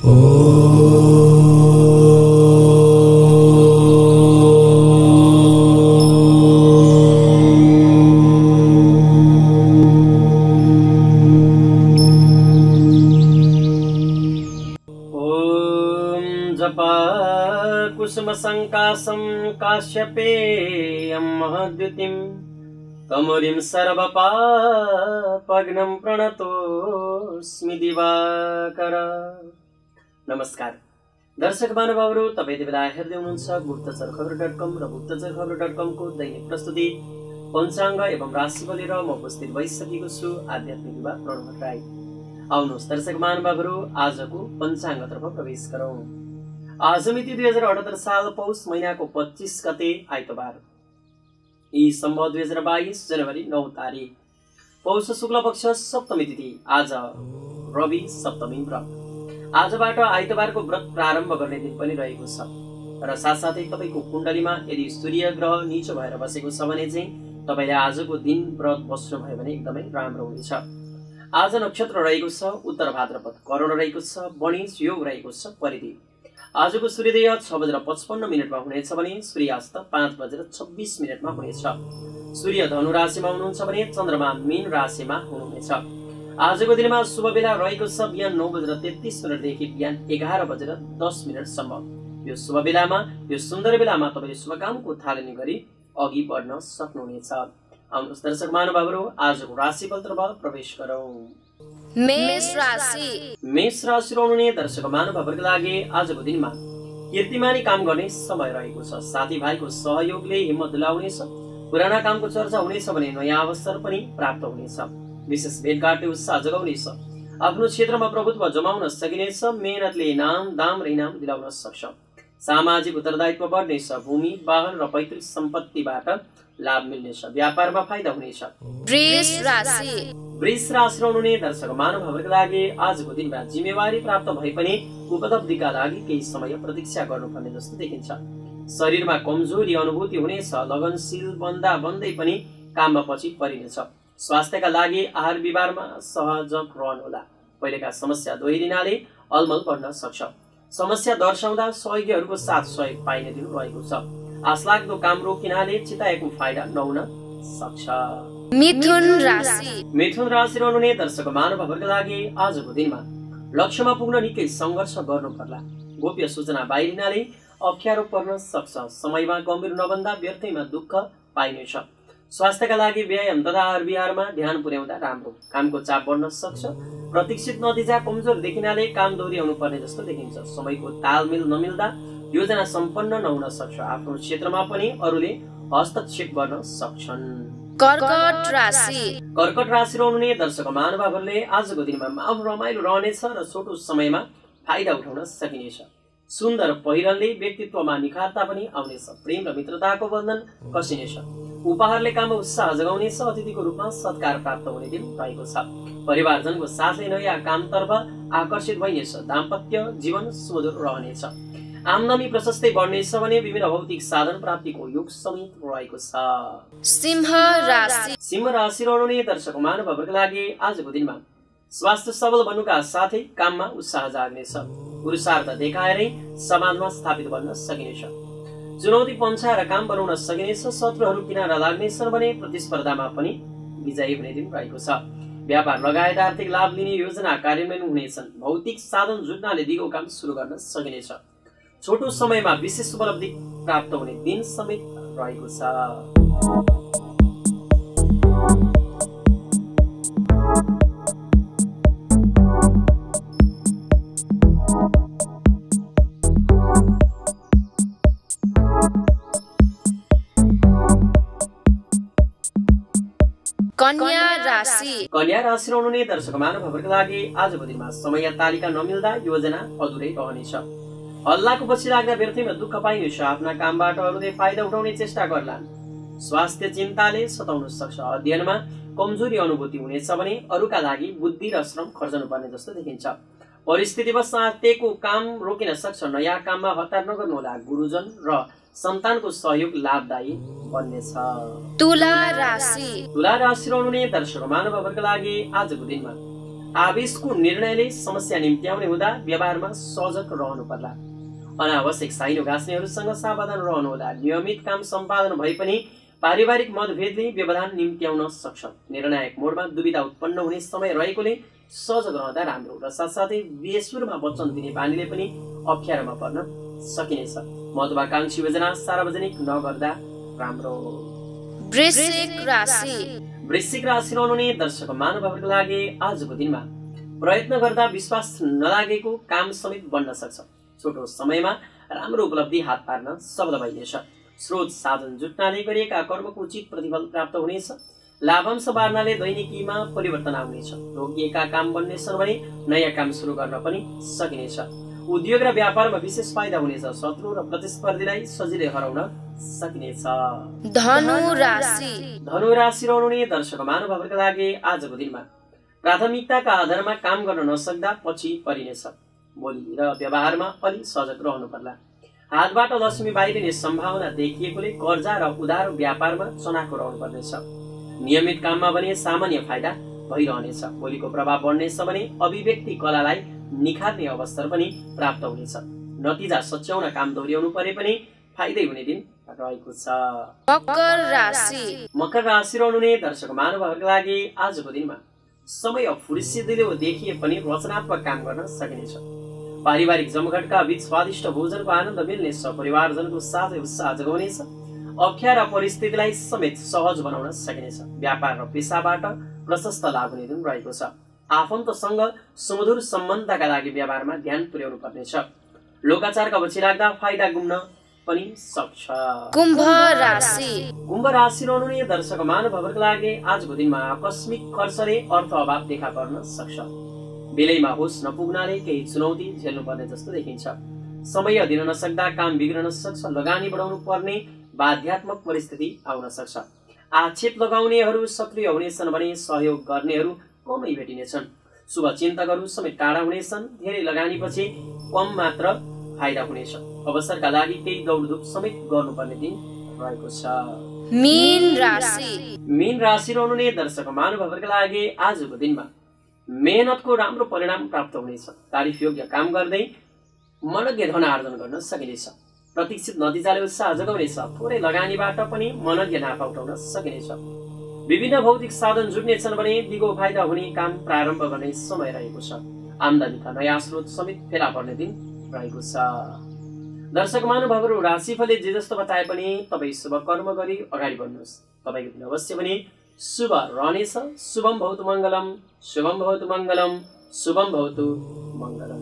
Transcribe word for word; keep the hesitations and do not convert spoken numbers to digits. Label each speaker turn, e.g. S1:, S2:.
S1: कुसुमसङ्कासं काश्यपेयं महद्युतिं कमुरिं सर्वपापघ्नं प्रणतोऽस्मि दिवाकर। नमस्कार दर्शक महानुभावहरू, तपाईँ यति बेला हेर्दै हुनुहुन्छ गुप्तचर खबर डट कम र गुप्तचर खबर डट कम को दैनिक प्रस्तुति पञ्चाङ्ग एवं राशिफल लिएर म उपस्थित भइसकेको छु आध्यात्मिक युवा प्रणव राई। आउनुहोस् दर्शक महानुभावहरू, आजको पञ्चाङ्गतर्फ प्रवेश गरौँ। आज मिति दुई हजार अठहत्तर साल पौष महीनाको पच्चीस गते आइतबार, यी सम्भव दुई हजार बाइस जनवरी नौ तारिक, पौष शुक्ल पक्ष सप्तमी तिथि। आज रवि सप्तमी व्रत। आजबाट आइतबारको व्रत प्रारम्भ गर्ने दिन पनि रहेको छ र साथसाथै तपाईको कुण्डलीमा यदि सूर्य ग्रह नीचो भएर बसेको छ भने चाहिँ तपाईले आजको दिन व्रत बस्नुभयो भने एकदमै राम्रो हुनेछ। आज नक्षत्र रहेको छ उत्तर भाद्रपद, करण रहेको छ, वणिज योग रहेको छ, परिधि। आजको सूर्योदय छ बजेर पचपन्न मिनटमा हुनेछ भने सूर्यास्त पाँच बजेर छब्बिस मिनटमा हुनेछ। सूर्य धनु राशिमा हुनुहुन्छ भने चन्द्रमा मीन राशिमा हुनुहुनेछ। आजको दिनमा शुभ बेला रहेको छ बिहान नौ बजेर तेत्तीस मिनटदेखि बिहान एघार बजेर दस मिनटसम्म। यो शुभ बेलामा, यो सुन्दर बेलामा तपाईले शुभ कामको थालनी गरी अघि बढ्न सक्नुहुनेछ। आउनुहोस् दर्शक महानुभावहरू, आजको राशिफलतर्फ प्रवेश गरौँ।
S2: मेष राशि।
S1: मेष राशि रहनुहुने दर्शक महानुभावहरूको लागि आजको दिनमा कीर्तिमानी काम गर्ने समय रहेको छ। साथीभाइको सहयोगले हिम्मत दिलाउनेछ। पुराना कामको चर्चा हुनेछ भने नयाँ अवसर पनि प्राप्त हुनेछ। विशेष भेटघाटले उत्साह जगाउनेछ। आफ्नो क्षेत्रमा प्रभुत्व जमाउन सकिनेछ। मेहनतले इनाम दाम र इनाम दिलाउन सक्छ। सामाजिक उत्तरदायित्व बढ्नेछ। भूमि वाहन र पैतृक सम्पत्तिबाट लाभ मिल्नेछ। व्यापारमा फाइदा हुनेछ।
S2: वृष राशि।
S1: वृष राशि रहनुहुने दर्शक महानुभावहरूको लागि आजको दिनमा जिम्मेवारी प्राप्त भए पनि उपलब्धिका लागि केही समय प्रतीक्षा गर्नुपर्ने जस्तो देखिन्छ। शरीरमा कमजोरी अनुभूति हुनेछ। लगनशील बन्दा बन्दै पनि काममा पछि परिनेछ। स्वास्थ्यका लागि आहार विहारमा सहजक रहनुहोला। पहिलेका समस्या दोहोरिनाले अलमल बढ्न सक्छ। समस्या दर्शाउँदा सहयोगीहरूको साथ सहयोग पाइने दिन रहेको छ। आशलाग्दो काम रोकिनाले चिताएको फाइदा नहुन सक्छ।
S2: मिथुन राशि।
S1: मिथुन राशि रहनुहुने दर्शक महानुभावहरूको लागि आजको दिनमा लक्ष्यमा पुग्न निकै सङ्घर्ष गर्नु पर्ला। गोप्य सूचना बाहिरिनाले अप्ठ्यारो पर्न सक्छ। समयमा गम्भीर नबन्दा व्यर्थैमा दुःख पाइनेछ। स्वास्थ्यका लागि व्यायाम तथा आहार विहारमा ध्यान पुर्याउँदा राम्रो। कामको चाप बढ्न सक्छ। प्रतीक्षित नतिजा कमजोर देखिनाले काम दोहोऱ्याउनु पर्ने जस्तो देखिन्छ। समयको तालमेल नमिल्दा योजना सम्पन्न नहुन सक्छ। आफ्नो क्षेत्रमा पनि अरूले हस्तक्षेप गर्न सक्छन्।
S2: कर्कट राशि।
S1: कर्कट राशि रहनुहुने दर्शक महानुभावहरूले आजको दिनमा माहौल रमाइलो रहनेछ र छोटो समयमा फाइदा उठाउन सकिनेछ। सुन्दर पहिरनले व्यक्तित्वमा निखारता पनि आउनेछ। प्रेम र मित्रताको बन्धन कसिनेछ। उपहारले काममा उत्साह जगाउनेछ। अतिथिको रूपमा सत्कार प्राप्त हुने दिन रहेको छ। परिवारजनको साथले नयाँ कामतर्फ आकर्षित भइनेछ। दाम्पत्य जीवन सुमधुर रहनेछ। आमदानी प्रशस्तै बढ्नेछ भने विभिन्न भौतिक साधन प्राप्तिको योग समेत रहेको छ।
S2: सिंह राशि।
S1: सिंह राशि रहनुहुने दर्शक महानुभावहरूको लागि आजको दिनमा स्वास्थ्य सबल बन्नुका साथै काममा उत्साह जाग्नेछ। पुरुषार्थ देखाएरै समाजमा स्थापित बन्न सकिनेछ। चुनौती पन्छाएर काम बनाउन सकिनेछ। शत्रुहरू किनारा लाग्नेछन् भने प्रतिस्पर्धामा पनि विजयी हुने दिन रहेको छ। व्यापार लगायत आर्थिक लाभ लिने योजना कार्यान्वयन हुनेछन्। भौतिक साधन जुट्नाले दिगो काम सुरु गर्न सकिनेछ। छोटो समयमा विशेष उपलब्धि प्राप्त हुने दिन समेत रहेको छ।
S2: कन्या राशि।
S1: कन्या राशि रहनुहुने दर्शक महानुभावहरूको लागि आजको दिनमा समय तालिका नमिल्दा योजना अधुरै रहनेछ। हल्लाको पछि लाग्दा व्यर्थैमा दुःख पाइनेछ। आफ्ना कामबाट अरूले फाइदा उठाउने चेष्टा गर्लान्। स्वास्थ्य चिन्ताले सताउन सक्छ। अध्ययनमा कमजोरी अनुभूति हुनेछ भने अरूका लागि बुद्धि र श्रम खर्चनु पर्ने जस्तो देखिन्छ। परिस्थितिवश साथीको काम रोकिन सक्छ। नयाँ काममा हतार नगर्नुहोला। गुरुजन र सन्तानको सहयोग लाभदायी बन्नेछ।
S2: तुला राशि।
S1: तुला राशि रहनुहुने दर्शक महानुभावहरूको लागि आजको दिनमा आवेशको निर्णयले समस्या निम्त्याउने हुँदा व्यवहारमा सजग रहनु पर्ला। अनावश्यक साइनो गाँस्नेहरूसँग सावधान रहनुहोला। नियमित काम सम्पादन भए पनि पारिवारिक मतभेदले व्यवधान निम्त्याउन सक्छ। निर्णायक मोडमा दुविधा उत्पन्न हुने समय रहेकोले सजग रहँदा राम्रो र साथसाथै बेसुरमा वचन दिने बानीले पनि अप्ठ्यारोमा पर्न सकिनेछ। महत्वाकांक्षी योजना सार्वजनिक नगर्दा राम्रो।
S2: वृश्चिक राशि
S1: वृश्चिक राशि रहनुहुने दर्शक महानुभावहरूको लागि आजको दिनमा प्रयत्न गर्दा विश्वास नलागेको काम समेत बन्न सक्छ। छोटो समयमा राम्रो उपलब्धि हात पार्न सफल भइनेछ। स्रोत साधन जुट्नाले गरिएका कर्मको उचित प्रतिफल प्राप्त हुनेछ। लाभांश बार्नाले दैनिकीमा परिवर्तन आउनेछ। रोकिएका काम बन्नेछन् भने नयाँ काम सुरु गर्न पनि सकिनेछ। उद्योग र व्यापारमा विशेष फाइदा हुनेछ। शत्रु र प्रतिस्पर्धीलाई सजिलै हराउन सकिनेछ।
S2: धनु राशि
S1: धनु राशि रहनुहुने दर्शक महानुभावहरूका लागि आजको दिनमा प्राथमिकताका आधारमा काम गर्न नसक्दा पछि परिनेछ। बोली र व्यवहारमा अलि सजग रहनु पर्ला। हातबाट लक्ष्मी बाहिरिने सम्भावना देखिएकोले कर्जा र उधार व्यापारमा चनाखो रहनु पर्नेछ। नियमित काममा भने सामान्य फाइदा भइरहनेछ। बोलीको प्रभाव बढ्नेछ भने अभिव्यक्ति कलालाई निखार्ने अवसर पनि प्राप्त हुनेछ। नतिजा सच्याउन काम दोहोर्याउनु परे पनि फाइदै हुने दिन रहेको छ।
S2: मकर राशि
S1: मकर राशि रहनुहुने दर्शक महानुभावहरूको लागि आजको दिनमा समय फुर्सिदिलो देखिए पनि रचनात्मक काम गर्न सकिनेछ। पारिवारिक जमघटका बीच स्वादिष्ट भोजनको आनन्द मिल्नेछ। परिवारजनको साथै उत्साह जगाउनेछ। अप्ठ्यारा परिस्थितिलाई समेत सहज बनाउन सकिनेछ। व्यापार र पेसाबाट प्रशस्त लाभ हुने दिन रहेको छ। आफन्तसँग सुमधुर सम्बन्धका लागि व्यवहारमा ध्यान पुर्याउनु पर्नेछ। लोकाचारका पछि लाग्दा फाइदा गुम्न पनि सक्छ।
S2: कुम्भ राशि
S1: कुम्भ राशि रहनुहुने दर्शक महानुभावहरूको लागि आजको दिनमा आकस्मिक खर्चले अर्थ अभाव देखा पर्न सक्छ। बेलैमा होस नपुग्नाले केही चुनौती झेल्नु पर्ने जस्तो देखिन्छ। समय दिन नसक्दा काम बिग्रन सक्छ। लगानी बढाउनु पर्ने बाध्यात्मक परिस्थिति आउन सक्छ। आक्षेप लगाउनेहरू सक्रिय हुनेछन् भने सहयोग गर्नेहरू कमै भेटिनेछन्। शुभ चिन्तकहरू समेत टाढा हुनेछन्। धेरै लगानीपछि कम मात्र फाइदा हुनेछ। अवसरका लागि केही दौडधुप समेत गर्नुपर्ने दिन रहेको छ।
S2: मीन राशि
S1: मीन राशि रहनुहुने दर्शक महानुभावहरूका लागि आजको दिनमा मेहनतको राम्रो परिणाम प्राप्त हुनेछ। तारिफ योग्य काम गर्दै मनज्ञ धन आर्जन गर्न सकिनेछ। प्रतीक्षित नतिजाले उत्साह जगाउनेछ। थोरै लगानीबाट पनि मनज्ञ नाफा उठाउन सकिनेछ। विभिन्न भौतिक साधन जुट्नेछन् भने दिगो फाइदा हुने काम प्रारम्भ गर्ने समय रहेको छ। आम्दानीका नयाँ स्रोत समेत फेला पर्ने दिन रहेको छ। दर्शक महानुभावहरू राशिफलले जे जस्तो बताए पनि तपाईँ शुभ कर्म गरी अगाडि बढ्नुहोस्। तपाईँको दिन अवश्य पनि शुभ रहनेछ। शुभम भवतु मङ्गलम शुभम भवतु मङ्गलम शुभम भवतु मङ्गलम।